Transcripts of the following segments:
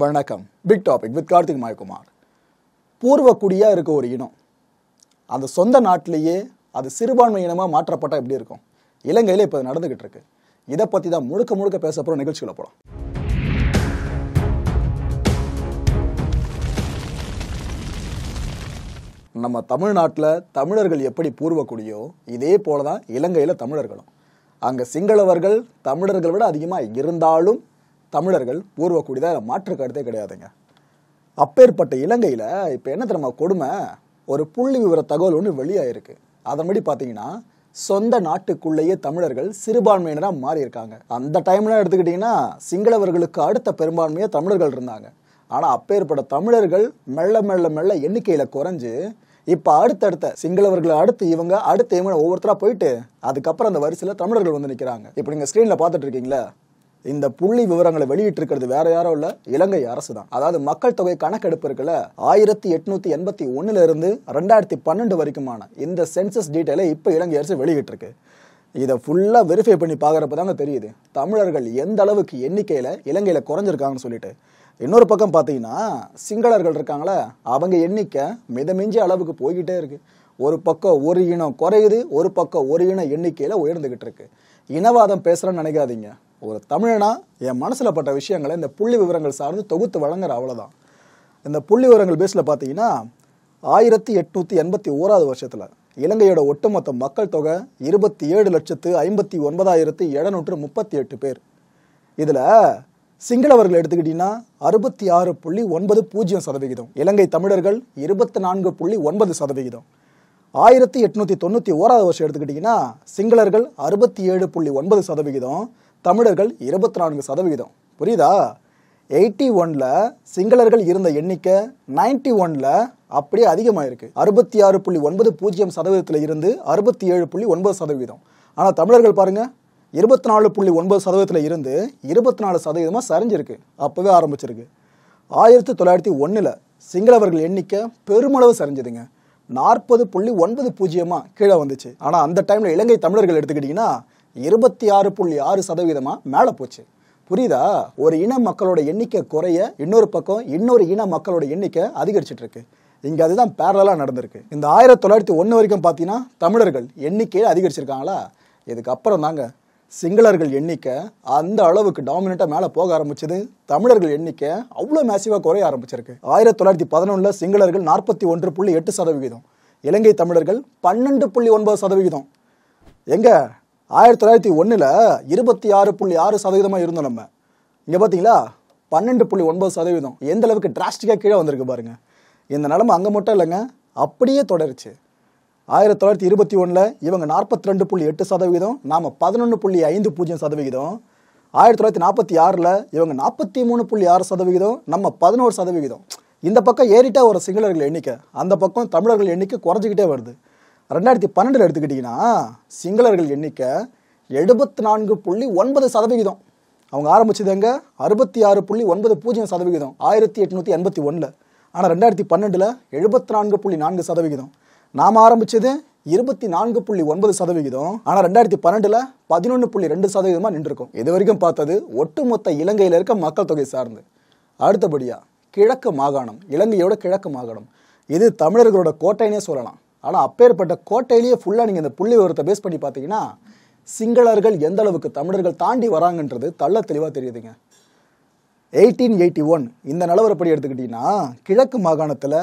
வணக்கம். Big topic with Karthik Mayakumar. பூர்வக்குடியா இருக்க ஒரு இனம் அந்த சொந்த நாட்டிலேயே அது சிறுபான்மை இனமா மாற்றப்பட்டா எப்படி இருக்கும்? இலங்கையில இப்ப நடந்துகிட்டு இருக்கு. இதை பத்தி தான் முழுக்க முழுக்க பேச போற நிகழ்ச்சிகளை போலாம். நம்ம தமிழ்நாட்டில் தமிழர்கள் எப்படி பூர்வக்குடியோ இதே போலதான் இலங்கையில தமிழர்களும். அங்க சிங்களவர்கள் தமிழர்கள் விட அதிகமா இருந்தாலும் தமிழர்கள் பூர்வக்குடிதான் மாற்று கருத்தே கிடையாதுங்க. அப்பேற்பட்ட இலங்கையில இப்ப என்ன தெரியுமா கொடுமை? ஒரு புள்ளி விவர தகவல் ஒன்று வெளியாயிருக்கு. அதன்படி பாத்தீங்கன்னா சொந்த நாட்டுக்குள்ளேயே தமிழர்கள் சிறுபான்மையினரா மாறி இருக்காங்க. அந்த டைம்ல எடுத்துக்கிட்டீங்கன்னா சிங்களவர்களுக்கு அடுத்த பெரும்பான்மையா தமிழர்கள் இருந்தாங்க. ஆனா அப்பேற்பட்ட தமிழர்கள் மெல்ல மெல்ல மெல்ல எண்ணிக்கையில குறைஞ்சு இப்ப அடுத்தடுத்த சிங்களவர்களை அடுத்து இவங்க ஒவ்வொருத்தரா போயிட்டு அதுக்கப்புறம் அந்த வரிசையில தமிழர்கள் வந்து நிக்கிறாங்க. இப்ப நீங்க ஸ்கிரீன்ல பாத்துட்டு இருக்கீங்களா? இந்த புள்ளி விவரங்களை வெளியிட்டு இருக்கிறது வேற யாரும் இல்ல, இலங்கை அரசு தான். அதாவது மக்கள் தொகை கணக்கெடுப்பு இருக்குல்ல, 1881 இருந்து 2012 வரைக்குமான இந்த சென்சஸ் டீடைலை இப்ப இலங்கை அரசு வெளியிட்டு இருக்கு. இதை ஃபுல்லா வெரிஃபை பண்ணி பாக்குறப்ப தாங்க தெரியுது தமிழர்கள் எந்த அளவுக்கு எண்ணிக்கையில இலங்கையில குறைஞ்சிருக்காங்கன்னு சொல்லிட்டு. இன்னொரு பக்கம் பாத்தீங்கன்னா சிங்களர்கள் இருக்காங்களே, அவங்க எண்ணிக்கை மிதமிஞ்சி அளவுக்கு போய்கிட்டே இருக்கு. ஒரு பக்கம் ஒரு இனம் குறையுது, ஒரு பக்கம் ஒரு இன எண்ணிக்கையில உயர்ந்துகிட்டு இருக்கு. இனவாதம் பேசுறேன்னு நினைக்காதீங்க. ஒரு தமிழனா என் மனசுல பட்ட விஷயங்களை இந்த புள்ளி விவரங்கள் சார்ந்து தொகுத்து வழங்குற அவ்வளவுதான். இந்த புள்ளி விவரங்கள் பேஸ்ல பாத்தீங்கன்னா 1881 வருஷத்துல இலங்கையோட ஒட்டுமொத்த மக்கள் தொகை 27,59,738 பேர். இதுல சிங்களவர்கள் எடுத்துக்கிட்டீங்கன்னா 66.90%, இலங்கை தமிழர்கள் 24.9%. 1891 வருஷம் எடுத்துக்கிட்டீங்கன்னா சிங்களர்கள் 67.9%, தமிழர்கள் 24%. புரியுதா? 81ல சிங்களர்கள் இருந்த எண்ணிக்கை 91ல அப்படியே அதிகமாயிருக்கு. 66.90% இருந்து 67.9%. ஆனா தமிழர்கள் பாருங்க 24.9% இருந்து 24% சரிஞ்சிருக்கு. அப்பவே ஆரம்பிச்சிருக்கு. 1901ல சிங்களவர்கள் எண்ணிக்கை பெருமளவு சரிஞ்சதுங்க. 40.90 கீழே வந்துச்சு. ஆனா அந்த டைம்ல இலங்கை தமிழர்கள் எடுத்துக்கிட்டீங்கன்னா 26.6% மேல போச்சு. புரியுதா? ஒரு இன மக்களோட எண்ணிக்கை குறைய இன்னொரு பக்கம் இன்னொரு இன மக்களோட எண்ணிக்கை அதிகரிச்சுட்டு இருக்கு. இங்க அதுதான் பேரலா நடந்திருக்கு. இந்த 1901 வரைக்கும் பாத்தீங்கன்னா தமிழர்கள் எண்ணிக்கையை அதிகரிச்சிருக்காங்களா? இதுக்கு அப்புறம் தாங்க சிங்களர்கள் எண்ணிக்கை அந்த அளவுக்கு டாமினண்டா மேல போக ஆரம்பிச்சது. தமிழர்கள் எண்ணிக்கை அவ்வளவு மேசிவா குறைய ஆரம்பிச்சிருக்கு. 1911 சிங்களர்கள் 41.8%, இலங்கை தமிழர்கள் 12.9%. எங்க 1901ல 26.6% இருந்தோம் நம்ம. இங்க பாத்தீங்களா 12.9%. எந்த அளவுக்கு டிராஸ்டிக்கா கீழே வந்திருக்கு பாருங்க. இந்த நிலைமை அங்க மட்டும் இல்லைங்க, அப்படியே தொடருச்சு. 1921ல இவங்க 42.8%, நாம 11.50%. 1946ல இவங்க 43.6%, நம்ம 11%. இந்த பக்கம் ஏறிட்டா ஒரு சிங்களர்கள் எண்ணிக்கை, அந்த பக்கம் தமிழர்கள் எண்ணிக்கை குறைஞ்சிக்கிட்டே வருது. 2012 எடுத்துக்கிட்டீங்கன்னா சிங்களர்கள் எண்ணிக்கை 74.9%. அவங்க ஆரம்பிச்சது எங்க 66.90% 1881ல. ஆனா 2012ல 74.4%. நாம ஆரம்பிச்சது 24.9%. ஆனா 2012ல 11.2% நின்றுருக்கும். இது வரைக்கும் பார்த்தது ஒட்டுமொத்த இலங்கையில இருக்க மக்கள் தொகை சார்ந்து. அடுத்தபடியா கிழக்கு மாகாணம், இலங்கையோட கிழக்கு மாகாணம், இது தமிழர்களோட கோட்டைனே சொல்லலாம். ஆனா அப்பேற்பட்ட கோட்டையிலேயே ஃபுல்லா நீங்க இந்த புள்ளி விவரத்தை பேஸ் பண்ணி பாத்தீங்கன்னா சிங்களர்கள் எந்த அளவுக்கு தமிழர்கள் தாண்டி வராங்கன்றது தள்ள தெளிவா தெரியுதுங்க. 1881 இந்த நிலவரப்படி எடுத்துக்கிட்டீங்கன்னா கிழக்கு மாகாணத்துல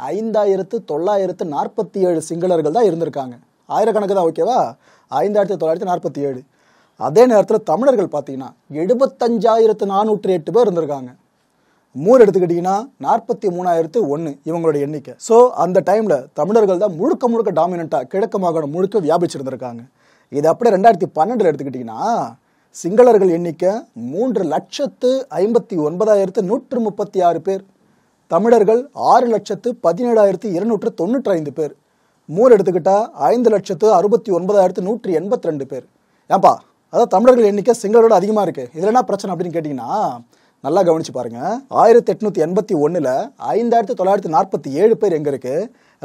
5,947 சிங்களர்கள் தான் இருந்திருக்காங்க. ஆயிரக்கணக்கு தான், ஓகேவா? 5,947. அதே நேரத்தில் தமிழர்கள் பார்த்தீங்கன்னா 75,408 பேர் இருந்திருக்காங்க. மூர் எடுத்துக்கிட்டீங்கன்னா 43,001 இவங்களோட எண்ணிக்கை. ஸோ அந்த டைம்ல தமிழர்கள் தான் முழுக்க முழுக்க டாமினண்டா கிழக்கு மாகாணம் முழுக்க வியாபிச்சிருந்திருக்காங்க. இது அப்படியே 2012 எடுத்துக்கிட்டீங்கன்னா சிங்களர்கள் எண்ணிக்கை 3,59,136 பேர், தமிழர்கள் 6,17,295 பேர். மூர் எடுத்துக்கிட்டா 5,69,182 பேர். ஏன்பா அதாவது தமிழர்கள் எண்ணிக்கை சிங்களரோட அதிகமா இருக்கு, இதுல என்ன பிரச்சனை அப்படின்னு கேட்டீங்கன்னா நல்லா கவனிச்சு பாருங்க. 1881ல 5,947 பேர் எங்க இருக்கு,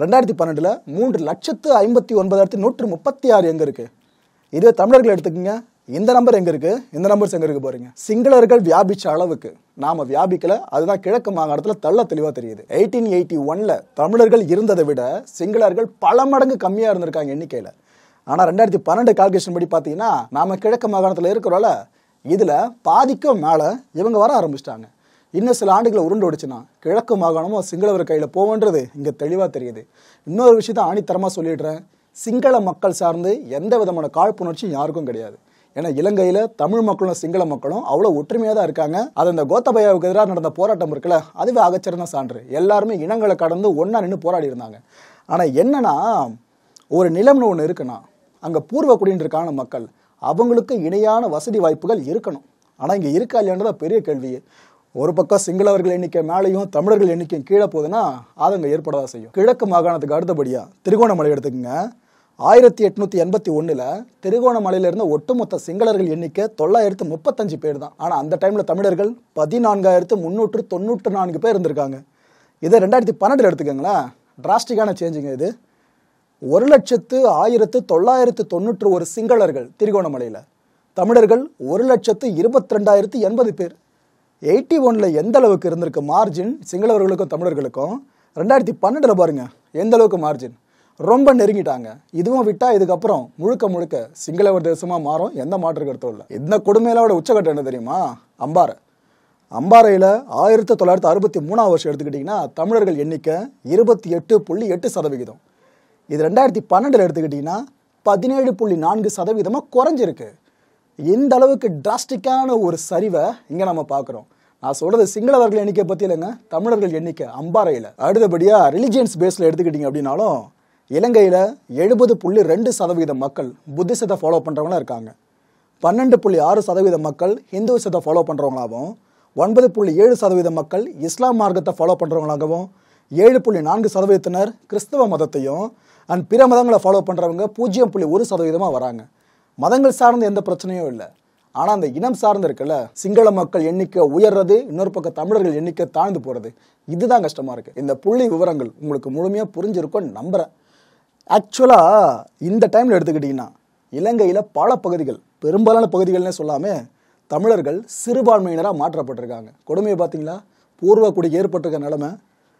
2012ல 3,59,136 எங்க இருக்கு. இதுவே தமிழர்கள் எடுத்துக்கங்க இந்த நம்பர் எங்க இருக்கு, இந்த நம்பர்ஸ் எங்க இருக்கு பாருங்க. சிங்களர்கள் வியாபிச்ச அளவுக்கு நாம வியாபிக்கல. அதுதான் கிழக்கு மாகாணத்துல தெள்ள தெளிவா தெரியுது. 1881ல தமிழர்கள் இருந்ததை விட சிங்களர்கள் பல மடங்கு கம்மியா இருந்திருக்காங்க எண்ணிக்கையில. ஆனா 2012 கால்குலேஷன் படி பாத்தீங்கன்னா நாம கிழக்கு மாகாணத்துல இருக்கிறோம்ல, இதுல பாதிக்கும் மேல இவங்க வர ஆரம்பிச்சிட்டாங்க. இன்னும் சில ஆண்டுகளை உருண்டோடிச்சுன்னா கிழக்கு மாகாணமும் சிங்களவர் கையில போவன்றது இங்க தெளிவா தெரியுது. இன்னொரு விஷயத்த ஆணித்தரமா சொல்லிடுறேன், சிங்கள மக்கள் சார்ந்து எந்த விதமான காழ்ப்புணர்ச்சியும் யாருக்கும் கிடையாது. ஏன்னா இலங்கையில தமிழ் மக்களும் சிங்கள மக்களும் அவ்வளவு ஒற்றுமையா தான் இருக்காங்க. அது இந்த கோத்தபயாவுக்கு எதிராக நடந்த போராட்டம் இருக்குல்ல, அதுவே அகச்சிறந்த சான்று. எல்லாருமே இனங்களை கடந்து ஒன்னா நின்று போராடி இருந்தாங்க. ஆனா என்னன்னா, ஒரு நிலம்னு ஒண்ணு இருக்குன்னா அங்க பூர்வ குடியின்னு இருக்கான மக்கள், அவங்களுக்கு இணையான வசதி வாய்ப்புகள் இருக்கணும். ஆனா இங்க இருக்கா இல்லையான்றத பெரிய கேள்வி. ஒரு பக்கம் சிங்களவர்கள் எண்ணிக்கை மேலையும் தமிழர்கள் எண்ணிக்கை கீழே போகுதுன்னா அது அங்க ஏற்படதான் செய்யும். கிழக்கு மாகாணத்துக்கு அடுத்தபடியா திருகோணமலை எடுத்துக்கங்க. 1881ல் திருகோணமலையில இருந்த ஒட்டுமொத்த சிங்களர்கள் எண்ணிக்கை 935 பேர் தான். ஆனா அந்த டைம்ல தமிழர்கள் 14,394 பேர் இருந்திருக்காங்க. இதை 2012 எடுத்துக்கங்களேன், டிராஸ்டிக்கான சேஞ்சுங்க இது. 1,01,991 சிங்களர்கள் திருகோணமலையில, தமிழர்கள் 1,22,080 பேர். 81ல எந்த அளவுக்கு இருந்திருக்கு மார்ஜின் சிங்களவர்களுக்கும் தமிழர்களுக்கும், 2012ல பாருங்க எந்த அளவுக்கு மார்ஜின். ரொம்ப நெருங்கிட்டாங்க. இதுவும் விட்டா இதுக்கப்புறம் முழுக்க முழுக்க சிங்களவர் தேசமா மாறும், எந்த மாற்று கருத்தும் இல்லை. இந்த கொடுமையிலோட உச்சகட்டம் என்ன தெரியுமா? அம்பாறை. அம்பாறையில 1963 வருஷம் எடுத்துக்கிட்டீங்கன்னா தமிழர்கள் எண்ணிக்கை 28.8%. இது 2012ல எடுத்துக்கிட்டீங்கன்னா 17.4% குறைஞ்சிருக்கு. இந்த அளவுக்கு டிராஸ்டிக்கான ஒரு சரிவை இங்க நம்ம பார்க்கிறோம். நான் சொல்றது சிங்களவர்கள் எண்ணிக்கை பத்தி இல்லைங்க, தமிழர்கள் எண்ணிக்கை அம்பாறையில. அடுத்தபடியா ரிலிஜியன்ஸ் பேஸ்ல எடுத்துக்கிட்டீங்க அப்படின்னாலும் இலங்கையில 70.2% மக்கள் புத்திசத்தை ஃபாலோ பண்றவங்களா இருக்காங்க. 12.6% மக்கள் ஹிந்துசத்தை ஃபாலோ பண்றவங்களாகவும், 9.7% மக்கள் இஸ்லாம் மார்க்கத்தை ஃபாலோ பண்றவங்களாகவும், 7.4% கிறிஸ்தவ மதத்தையும் அண்ட் பிற மதங்களை ஃபாலோ பண்றவங்க 0.1% வராங்க. மதங்கள் சார்ந்த எந்த பிரச்சனையும் இல்லை. ஆனா அந்த இனம் சார்ந்து இருக்குல்ல, சிங்கள மக்கள் எண்ணிக்கை உயர்றது, இன்னொரு பக்கம் தமிழர்கள் எண்ணிக்கை தாழ்ந்து போறது, இதுதான் கஷ்டமா இருக்கு. இந்த புள்ளி விவரங்கள் உங்களுக்கு முழுமையா புரிஞ்சிருக்கும்னு நம்புறேன். ஆக்சுவலா இந்த டைம்ல எடுத்துக்கிட்டீங்கன்னா இலங்கையில பல பகுதிகள், பெரும்பாலான பகுதிகள்னே சொல்லாம தமிழர்கள் சிறுபான்மையினராக மாற்றப்பட்டிருக்காங்க. கொடுமையை பார்த்தீங்களா? பூர்வ குடி ஏற்பட்டிருக்க நிலைமை.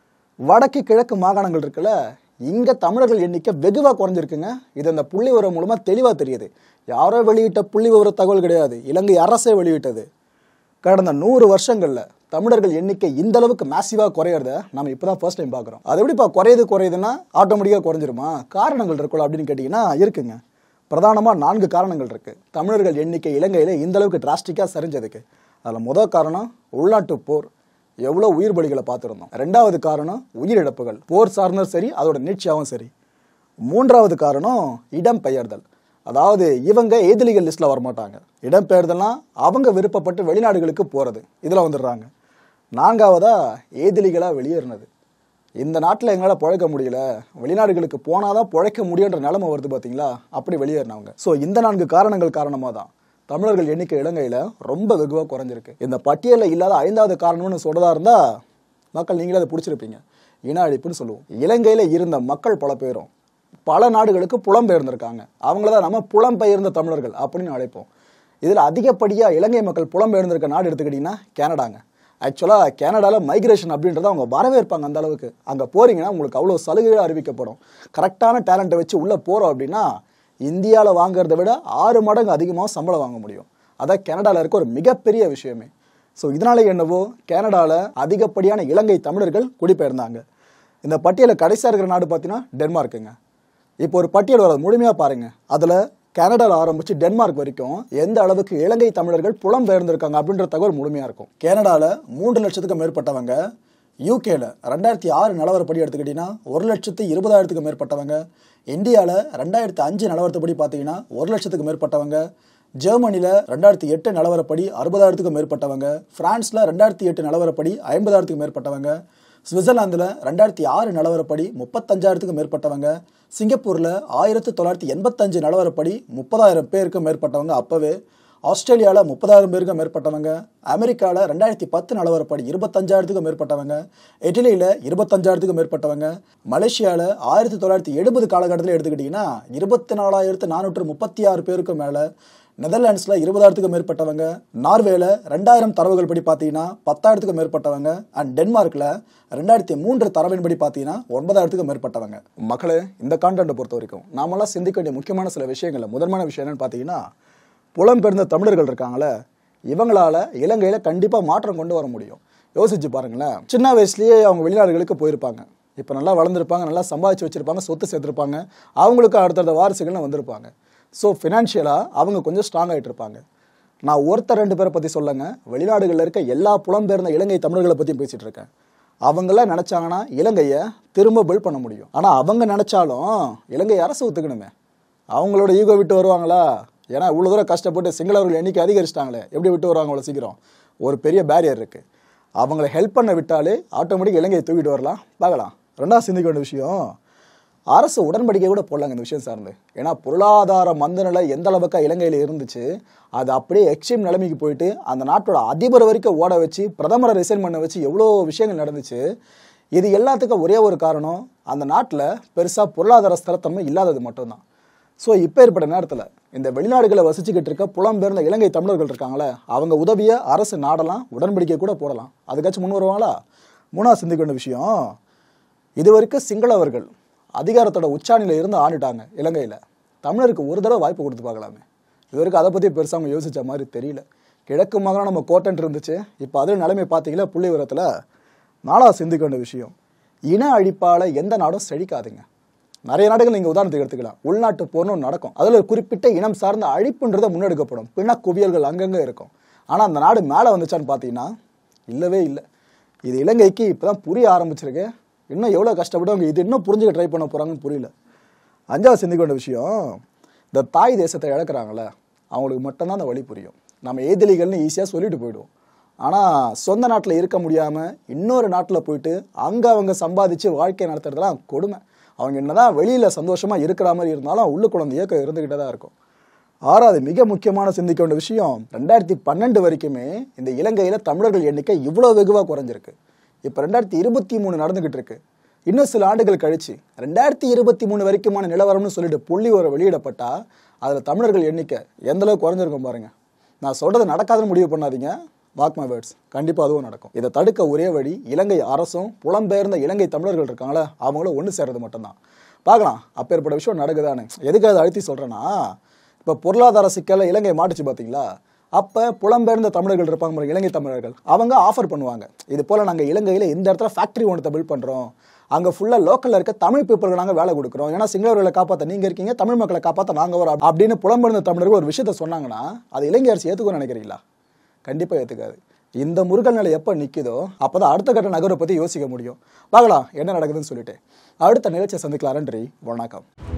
வடக்கு கிழக்கு மாகாணங்கள் இருக்குல்ல, இங்க தமிழர்கள் எண்ணிக்கை வெகுவா குறைஞ்சிருக்குங்க. இது அந்த புள்ளி விவரம் மூலமா தெளிவா தெரியுது. யாரோ வெளியிட்ட புள்ளி விவர தகவல் கிடையாது, இலங்கை அரசே வெளியிட்டது. கடந்த 100 வருஷங்கள்ல தமிழர்கள் எண்ணிக்கை இந்த அளவுக்கு மேசிவா குறையறத நம்ம இப்பதான் ஃபர்ஸ்ட் டைம் பார்க்குறோம். அது எப்படிப்பா குறையுதுன்னா ஆட்டோமேட்டிக்கா குறைஞ்சிருமா? காரணங்கள் இருக்குல்ல அப்படின்னு கேட்டீங்கன்னா இருக்குங்க. பிரதானமா 4 காரணங்கள் இருக்கு தமிழர்கள் எண்ணிக்கை இலங்கையில இந்த அளவுக்கு டிராஸ்டிக்கா சரிஞ்சதுக்கு. அதுல முதல் காரணம் உள்நாட்டு போர், எவ்வளவு உயிர் பலிகளை பார்த்துருந்தோம். 2வது காரணம் உயிரிழப்புகள், போர் சார்ந்தும் சரி அதோட நீட்சியாவும் சரி. 3வது காரணம் இடம்பெயர்தல், அதாவது இவங்க ஏதிலிகள் லிஸ்ட்ல வரமாட்டாங்க, இடம்பெயர்தல்னா அவங்க விருப்பப்பட்டு வெளிநாடுகளுக்கு போறது, இதுல வந்துடுறாங்க. 4வதா ஏதிலிகளா வெளியேறினது. இந்த நாட்டில் எங்களால் பிழைக்க முடியல, வெளிநாடுகளுக்கு போனாதான் பிழைக்க முடியுன்ற நிலைமை வருது பார்த்தீங்களா, அப்படி வெளியேறினவங்க. ஸோ இந்த 4 காரணங்கள் காரணமாக தான் தமிழர்கள் எண்ணிக்கை இலங்கையில ரொம்ப வெகுவாக குறைஞ்சிருக்கு. இந்த பட்டியலில் இல்லாத 5வது காரணம்னு சொல்றதா இருந்தா மக்கள் நீங்களே அதை பிடிச்சிருப்பீங்க, இன அழிப்புன்னு சொல்லுவோம். இலங்கையில இருந்த மக்கள் பல பேரும் பல நாடுகளுக்கு புலம்பெயர்ந்திருக்காங்க. அவங்கள தான் நம்ம புலம்பெயர்ந்த தமிழர்கள் அப்படின்னு அழைப்போம். இதில் அதிகப்படியாக இலங்கை மக்கள் புலம்பெயர்ந்திருக்க நாடு எடுத்துக்கிட்டிங்கன்னா கனடாங்க. ஆக்சுவலாக கனடாவில் மைக்ரேஷன் அப்படின்றத அவங்க வரவேற்பாங்க. அந்த அளவுக்கு அங்கே போறீங்கன்னா உங்களுக்கு அவ்வளோ சலுகைகள் அறிவிக்கப்படும். கரெக்டான டேலண்ட்டை வச்சு உள்ளே போகிறோம் அப்படின்னா இந்தியாவில் வாங்குறத விட 6 மடங்கு அதிகமாக சம்பளம் வாங்க முடியும். அதான் கனடாவில் இருக்க ஒரு மிகப்பெரிய விஷயமே. ஸோ இதனால என்னவோ கனடாவில் அதிகப்படியான இலங்கை தமிழர்கள் குடிபெயர்ந்தாங்க. இந்த பட்டியலில் கடைசியாக இருக்கிற நாடு பார்த்தீங்கன்னா டென்மார்க்குங்க. இப்போ ஒரு பட்டியல் வர முழுமையாக பாருங்க. அதில் கனடாவில் ஆரம்பிச்சு டென்மார்க் வரைக்கும் எந்த அளவுக்கு இலங்கை தமிழர்கள் புலம்பெயர்ந்திருக்காங்க அப்படின்ற தகவல் முழுமையாக இருக்கும். கனடாவில் 3 லட்சத்துக்கும் மேற்பட்டவங்க, யூகேல 2006 நிலவரப்படி எடுத்துக்கிட்டீங்கன்னா 1,20,000க்கும் மேற்பட்டவங்க, இந்தியாவில் 2005 நிலவரப்படி பார்த்தீங்கன்னா 1 லட்சத்துக்கு மேற்பட்டவங்க, ஜெர்மனியில் 2008 நிலவரப்படி 60,000க்கும் மேற்பட்டவங்க, பிரான்ஸில் 2008 நிலவரப்படி 50,000க்கும் மேற்பட்டவங்க, சுவிட்சர்லாந்தில் 2006 நிலவரப்படி 35,000க்கும் மேற்பட்டவங்க, சிங்கப்பூரில் 1985 நிலவரப்படி 30,000 பேருக்கு மேற்பட்டவங்க அப்பவே, ஆஸ்திரேலியாவில் 30,000 பேருக்கு மேற்பட்டவங்க, அமெரிக்காவில் 2010 நிலவரப்படி 25,000க்கும் மேற்பட்டவங்க, இட்டலியில் 25,000க்கும் மேற்பட்டவங்க, மலேசியாவில் 1970 காலகட்டத்தில் எடுத்துக்கிட்டிங்கன்னா 24,436 பேருக்கு மேலே, நெதர்லாண்ட்ஸில் 20,000க்கும் மேற்பட்டவங்க, நார்வேல 2,000 தரவுகள் படி பார்த்தீங்கன்னா 10,000க்கும் மேற்பட்டவங்க, அண்ட் டென்மார்க்கில் 2003 தரவின்படி பார்த்தீங்கன்னா 9,000க்கும் மேற்பட்டவங்க. மக்களே, இந்த கான்டென்ட்டை பொறுத்த வரைக்கும் நாமெல்லாம் சிந்திக்க வேண்டிய முக்கியமான சில விஷயங்கள்ல முதன்மையான விஷயம் என்னன்னு பார்த்தீங்கன்னா, புலம்பெயர்ந்த தமிழர்கள் இருக்காங்களே, இவங்களால இலங்கையில் கண்டிப்பாக மாற்றம் கொண்டு வர முடியும். யோசிச்சு பாருங்களேன். சின்ன வயசுலேயே அவங்க வெளிநாடுகளுக்கு போயிருப்பாங்க. இப்போ நல்லா வளர்ந்துருப்பாங்க, நல்லா சம்பாதிச்சு வச்சுருப்பாங்க, சொத்து சேர்த்துருப்பாங்க, அவங்களுக்கு அடுத்தடுத்த வாரிசுகள்னு வந்திருப்பாங்க. ஸோ ஃபினான்ஷியலாக அவங்க கொஞ்சம் ஸ்ட்ராங் ஆகிட்டு இருப்பாங்க. நான் ஒருத்தர் 2 பேரை பற்றி சொல்லங்க, வெளிநாடுகளில் இருக்க எல்லா புலம்பெயர்ந்த இலங்கை தமிழர்களை பற்றியும் பேசிகிட்டு இருக்கேன். அவங்களாம் நினச்சாங்கன்னா இலங்கையை திரும்ப பில்ட் பண்ண முடியும். ஆனால் அவங்க நினச்சாலும் இலங்கை அரசு ஒத்துக்கணுமே. அவங்களோட ஈகோ விட்டு வருவாங்களா? ஏன்னா இவ்வளோ தூரம் கஷ்டப்பட்டு சிங்களவர்கள் எண்ணிக்கை அதிகரிச்சிட்டாங்களே, எப்படி விட்டு வருவாங்க அவ்வளோ சீக்கிரம்? ஒரு பெரிய பேரியர் இருக்குது. அவங்கள ஹெல்ப் பண்ண விட்டாலே ஆட்டோமேட்டிக் இலங்கையை தூக்கிட்டு வரலாம். பார்க்கலாம். ரெண்டாவது சிந்திக்க வேண்டிய விஷயம், அரசு உடன்படிக்கை கூட போடலாங்க இந்த விஷயம் சார்ந்து. ஏன்னா பொருளாதார மந்த நிலை எந்த அளவுக்கு இலங்கையில் இருந்துச்சு, அது அப்படியே எக்ஸ்ட்ரீம் நிலைமைக்கு போயிட்டு அந்த நாட்டோட அதிபர் வரைக்கும் ஓட வச்சு பிரதமரை ரிசைன் பண்ண வச்சு எவ்வளோ விஷயங்கள் நடந்துச்சு. இது எல்லாத்துக்கும் ஒரே ஒரு காரணம், அந்த நாட்டில் பெருசாக பொருளாதார ஸ்திரத்தன்மை இல்லாதது மட்டும்தான். ஸோ இப்போ ஏற்பட்ட நேரத்தில் இந்த வெளிநாடுகளை வசிச்சுக்கிட்டு இருக்க புலம்பெயர்ந்த இலங்கை தமிழர்கள் இருக்காங்களே, அவங்க உதவியை அரசு நாடலாம், உடன்படிக்கை கூட போடலாம். அதுக்காச்சும் முன் வருவாங்களா? மூணாவது சிந்திக்க வேண்டிய விஷயம், இது வரைக்கும் சிங்களவர்கள் அதிகாரத்தோட உச்சாணியில் இருந்து ஆண்டுட்டாங்க இலங்கையில். தமிழருக்கு ஒரு தடவை வாய்ப்பு கொடுத்து பார்க்கலாமே. இது வரைக்கும் அதை பற்றி பெருசாக அவங்க யோசித்த மாதிரி தெரியல. கிழக்கு மாகாணம் நம்ம கோட்டன்ட் இருந்துச்சு, இப்போ அதில் நிலைமை பார்த்தீங்கன்னா புள்ளி விவரத்தில். நாளாக சிந்திக்க வேண்டிய விஷயம், இன அழிப்பால் எந்த நாடும் செழிக்காதுங்க. நிறைய நாடுகள் நீங்கள் உதாரணத்துக்கு எடுத்துக்கலாம். உள்நாட்டு போர்னு ஒன்று நடக்கும், அதில் ஒரு குறிப்பிட்ட இனம் சார்ந்த அழிப்புன்றதை முன்னெடுக்கப்படும், பின்ன குவியல்கள் அங்கங்கே இருக்கும். ஆனால் அந்த நாடு மேலே வந்துச்சான்னு பார்த்தீங்கன்னா இல்லவே இல்லை. இது இலங்கைக்கு இப்போ தான் புரிய ஆரம்பிச்சிருக்கு. இன்னும் எவ்வளோ கஷ்டப்பட்டு அவங்க இது இன்னும் புரிஞ்சுக்க ட்ரை பண்ண போகிறாங்கன்னு புரியல. அஞ்சாவது சிந்திக்க வேண்டிய விஷயம், இந்த தாய் தேசத்தை இழக்கிறாங்களே, அவங்களுக்கு மட்டும்தான் அந்த வழி புரியும். நம்ம ஏதிலிகள்னு ஈஸியாக சொல்லிட்டு போயிடுவோம். ஆனால் சொந்த நாட்டில் இருக்க முடியாமல் இன்னொரு நாட்டில் போயிட்டு அங்கே அவங்க சம்பாதிச்சு வாழ்க்கை நடத்துறதுலாம் கொடுமை. அவங்க என்னதான் வெளியில் சந்தோஷமாக இருக்கிற மாதிரி இருந்தாலும் உள்ளுக்குள்ள அந்த இயக்கம் இருந்துக்கிட்டே தான் இருக்கும். ஆறாவது மிக முக்கியமான சிந்திக்க வேண்டிய விஷயம், 2012 வரைக்குமே இந்த இலங்கையில் தமிழர்கள் எண்ணிக்கை இவ்வளோ வெகுவாக குறைஞ்சிருக்கு. இப்போ 2023 நடந்துகிட்டு இருக்கு. இன்னும் சில ஆண்டுகள் கழிச்சு 2023 வரைக்குமான நிலவரம்னு சொல்லிட்டு புள்ளி ஒரு வெளியிடப்பட்டா அதில் தமிழர்கள் எண்ணிக்கை எந்த அளவுக்கு குறைஞ்சிருக்கும் பாருங்க. நான் சொல்றது நடக்காதுன்னு முடிவு பண்ணாதீங்க, மார்க் மை வேர்ட்ஸ், கண்டிப்பாக அதுவும் நடக்கும். இதை தடுக்க ஒரே வழி இலங்கை அரசும் புலம்பெயர்ந்த இலங்கை தமிழர்கள் இருக்காங்களே அவங்களும் ஒன்று சேர்றது மட்டும்தான். பார்க்கலாம் அப்பேற்பட்ட விஷயம் நடக்குதானே. எதுக்கு அதை அழுத்தி சொல்கிறேன்னா, இப்போ பொருளாதார சிக்கலை இலங்கை மாட்டுச்சு பார்த்தீங்களா, அப்போ புலம்பெயர்ந்த தமிழர்கள் இருப்பாங்க, இலங்கை தமிழர்கள், அவங்க ஆஃபர் பண்ணுவாங்க, இது போல் நாங்கள் இலங்கையில் இந்த இடத்துல ஃபேக்ட்ரி ஒன்றத்தை பில்ட் பண்ணுறோம், அங்கே ஃபுல்லாக லோக்கலில் இருக்க தமிழ் பீப்புளுக்கு நாங்கள் வேலை கொடுக்குறோம், ஏன்னா சிங்களவர்களை காப்பாற்ற நீங்கள் இருக்கீங்க, தமிழ் மக்களை காப்பாற்ற நாங்கள் வரோம் அப்படின்னு புலம்பெயர்ந்த தமிழர்கள் ஒரு விஷயத்த சொன்னாங்கன்னா அது இலங்கை அரசு ஏற்றுக்கணும்னு நினைக்கிறீங்களா? கண்டிப்பாக ஏற்றுக்காது. இந்த முருகல் நிலை எப்போ நிற்குதோ அப்போ தான் அடுத்த கட்ட நகரை பற்றி யோசிக்க முடியும். பார்க்கலாம் என்ன நடக்குதுன்னு சொல்லிட்டு அடுத்த நிகழ்ச்சியை சந்திக்கலாம். நன்றி, வணக்கம்.